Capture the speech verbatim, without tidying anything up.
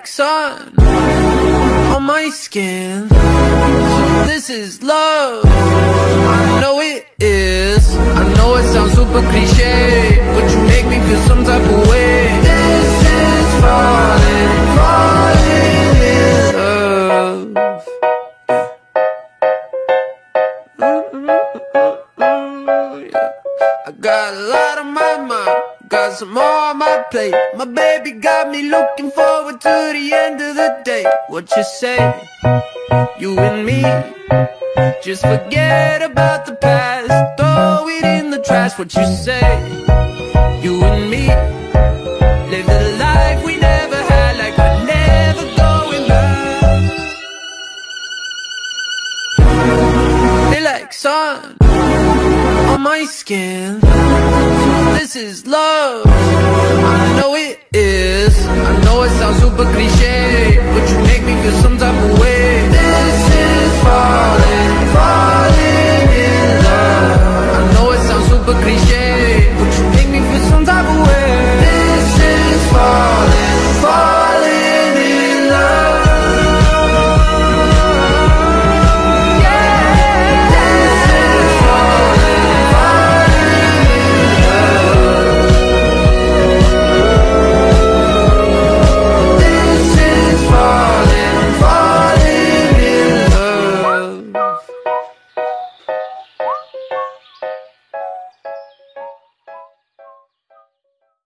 like sun on my skin. So this is love, I know it is. I know it sounds super cliché, but you make me feel some type of way. This is falling, falling in love. I got a lot on my mind, got some more on my plate. My baby got me looking forward to the end of the day. What you say? You and me, just forget about the past, throw it in the trash. What you say? You and me, live the life we never had, like we're never going back. They like sun on my skin. This is love, I know it is. I know it sounds super cliché, but you make me feel some